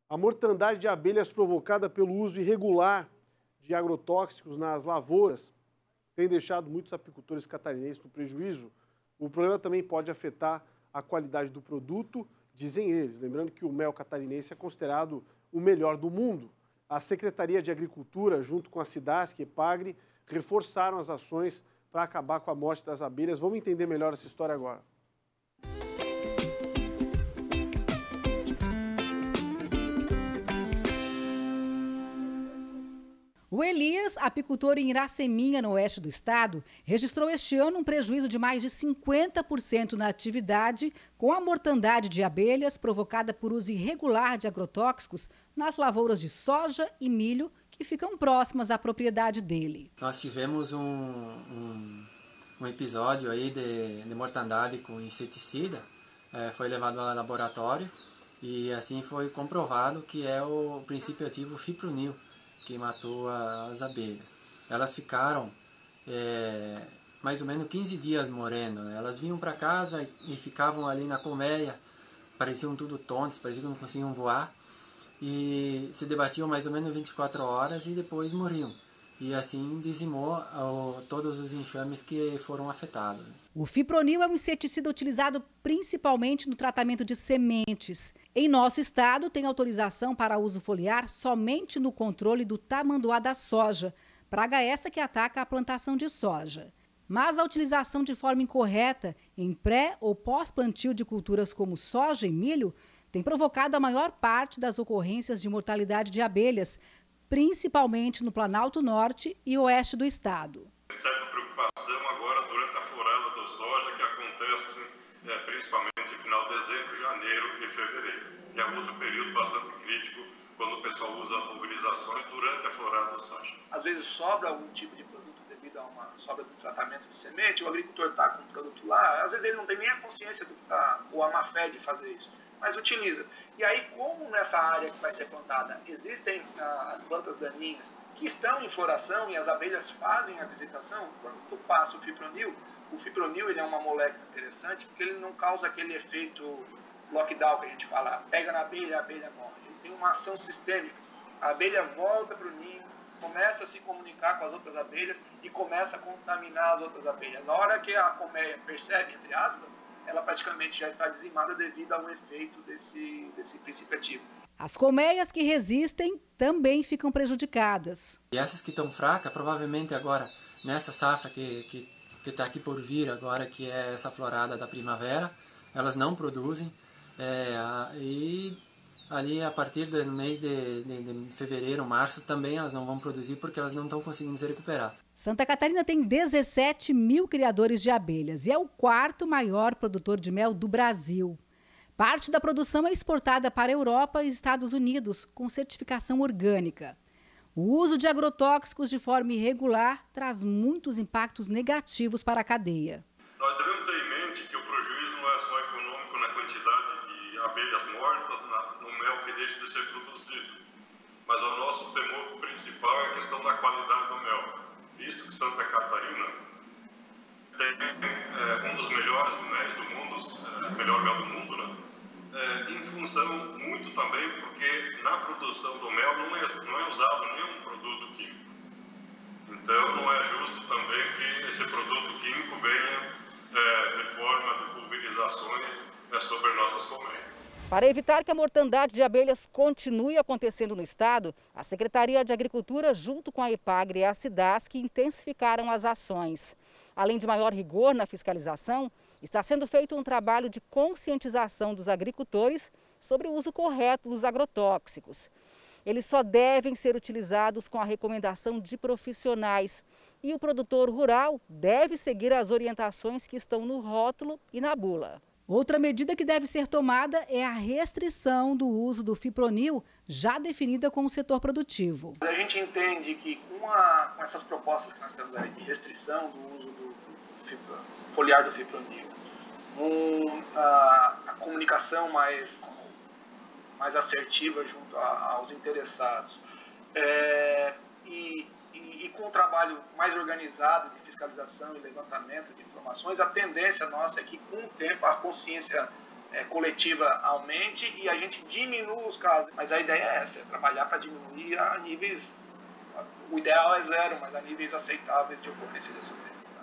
A mortandade de abelhas provocada pelo uso irregular de agrotóxicos nas lavouras tem deixado muitos apicultores catarinenses no prejuízo. O problema também pode afetar a qualidade do produto, dizem eles. Lembrando que o mel catarinense é considerado o melhor do mundo. A Secretaria de Agricultura, junto com a Cidasc e Epagre, reforçaram as ações para acabar com a morte das abelhas. Vamos entender melhor essa história agora. O Elias, apicultor em Iraceminha, no oeste do estado, registrou este ano um prejuízo de mais de 50% na atividade com a mortandade de abelhas provocada por uso irregular de agrotóxicos nas lavouras de soja e milho que ficam próximas à propriedade dele. Nós tivemos um episódio aí de mortandade com inseticida, foi levado ao laboratório e assim foi comprovado que é o princípio ativo fipronil que matou as abelhas. Elas ficaram mais ou menos 15 dias morrendo. Elas vinham para casa e ficavam ali na colmeia, pareciam tudo tontos, pareciam que não conseguiam voar, e se debatiam mais ou menos 24 horas e depois morriam. E assim dizimou todos os enxames que foram afetados. O fipronil é um inseticida utilizado principalmente no tratamento de sementes. Em nosso estado, tem autorização para uso foliar somente no controle do tamanduá da soja, praga essa que ataca a plantação de soja. Mas a utilização de forma incorreta em pré- ou pós-plantio de culturas como soja e milho tem provocado a maior parte das ocorrências de mortalidade de abelhas, principalmente no Planalto Norte e Oeste do estado. Certa preocupação agora durante a florada do soja, que acontece principalmente no final de dezembro, janeiro e fevereiro, que é outro período bastante crítico quando o pessoal usa pulverizações durante a florada do soja. Às vezes sobra algum tipo de produto devido a uma sobra do tratamento de semente, o agricultor está com o produto lá, às vezes ele não tem nem a consciência ou a má fé de fazer isso, mas utiliza. E aí, como nessa área que vai ser plantada existem as plantas daninhas que estão em floração e as abelhas fazem a visitação, quando tu passa o fipronil ele é uma molécula interessante porque ele não causa aquele efeito lockdown que a gente fala, pega na abelha, a abelha morre. Ele tem uma ação sistêmica. A abelha volta para o ninho, começa a se comunicar com as outras abelhas e começa a contaminar as outras abelhas. A hora que a colmeia percebe, entre aspas, ela praticamente já está dizimada devido ao efeito desse princípio ativo. As colmeias que resistem também ficam prejudicadas. E essas que estão fracas, provavelmente agora, nessa safra que está aqui por vir agora, que é essa florada da primavera, elas não produzem. E ali a partir do mês de fevereiro, março, também elas não vão produzir porque elas não estão conseguindo se recuperar. Santa Catarina tem 17 mil criadores de abelhas e é o quarto maior produtor de mel do Brasil. Parte da produção é exportada para a Europa e Estados Unidos, com certificação orgânica. O uso de agrotóxicos de forma irregular traz muitos impactos negativos para a cadeia. Nós devemos ter em mente que o prejuízo não é só econômico na quantidade de abelhas mortas, no mel que deixa de ser produzido, mas o nosso temor principal é a questão da qualidade do mel. Visto que Santa Catarina tem um dos melhores méis do mundo, melhor mel do mundo, né? Em função muito também porque na produção do mel não é usado nenhum produto químico. Então não é justo também que esse produto químico venha de forma de pulverizações sobre nossas colmeias. Para evitar que a mortandade de abelhas continue acontecendo no estado, a Secretaria de Agricultura, junto com a Epagre e a Cidasc, intensificaram as ações. Além de maior rigor na fiscalização, está sendo feito um trabalho de conscientização dos agricultores sobre o uso correto dos agrotóxicos. Eles só devem ser utilizados com a recomendação de profissionais e o produtor rural deve seguir as orientações que estão no rótulo e na bula. Outra medida que deve ser tomada é a restrição do uso do fipronil, já definida com o setor produtivo. A gente entende que com essas propostas que nós temos aí de restrição do uso do foliar do fipronil, a comunicação mais assertiva junto aos interessados e com um trabalho mais organizado de fiscalização e levantamento de informações, a tendência nossa é que com o tempo a consciência coletiva aumente e a gente diminua os casos. Mas a ideia é essa, é trabalhar para diminuir a níveis, o ideal é 0, mas a níveis aceitáveis de ocorrência dessa doença.